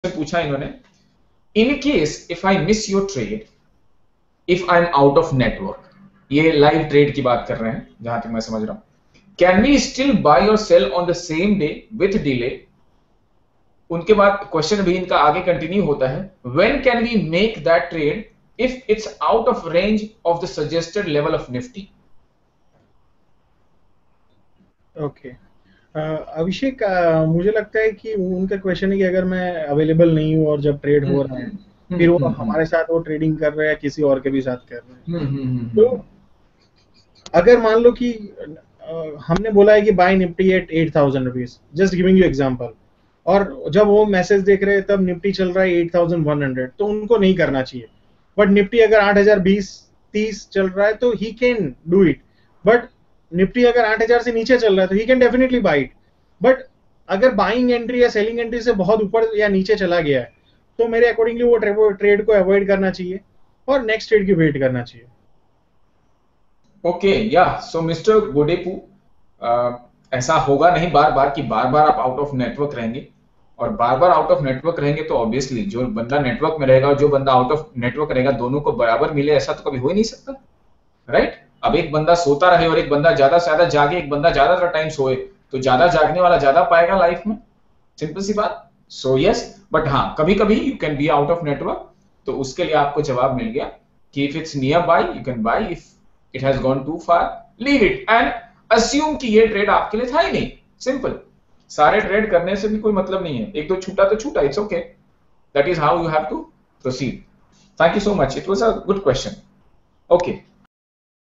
पूछा इन्होंने, in case if I miss your trade, if I am out of network, ये live trade की बात कर रहे हैं जहां तक मैं समझ रहा हूं, कैन वी स्टिल बाय और sell on the same day with delay? उनके बाद क्वेश्चन भी इनका आगे कंटिन्यू होता है, when can we make that trade if it's out of range of the suggested level of Nifty? Okay Abhishek, मुझे लगता है कि उनका क्वेश्चन है कि अगर मैं अवेलेबल नहीं हूँ और जब ट्रेड हो रहा है फिर वो हमारे साथ वो ट्रेडिंग कर रहे हैं या किसी और के भी साथ कर रहे हैं, तो अगर मान लो कि हमने बोला है कि buy Nifty at 8,000 rupees, just giving you example, और जब वो मैसेज देख रहे हैं तब निफ्टी चल रहा है 8,100, तो उनको नहीं करना चाहिए। बट निफ्टी अगर 8,020-30 चल रहा है तो he can do it, but Nifty अगर 8,000 से नीचे चल रहा है तो he can definitely buy it. But अगर बाइंग एंट्री या सेलिंग एंट्री से बहुत ऊपर या नीचे चला गया है तो मेरे अकॉर्डिंगली वो ट्रेड को अवॉइड करना चाहिए और नेक्स्ट ट्रेड की वेट करना चाहिए। ओके, या सो मिस्टर गोडेपू, ऐसा होगा नहीं बार बार कि बार बार आप आउट ऑफ नेटवर्क रहेंगे, और बार बार आउट ऑफ नेटवर्क रहेंगे तो ऑब्वियसली जो बंदा नेटवर्क में रहेगा और जो बंदा आउट ऑफ नेटवर्क रहेगा दोनों को बराबर मिले, ऐसा तो कभी हो ही नहीं सकता, राइट? अब एक बंदा सोता रहे और एक बंदा ज्यादा से ज्यादा जागे, एक बंदा ज्यादातर टाइम सोए, तो ज्यादा जागने वाला ज्यादा पाएगा लाइफ में, सिंपल सी बात। सो यस, बट हाँ कभी कभी you can be out of network, तो उसके लिए आपको जवाब मिल गया कि if it's near by you can buy, if it has gone too far leave it and assume कि ये ट्रेड आपके लिए था ही नहीं। सिंपल, सारे ट्रेड करने से भी कोई मतलब नहीं है, एक दो छूटा तो छूटा, it's okay, that is how you have to proceed. Thank you so much, it was a good question. Okay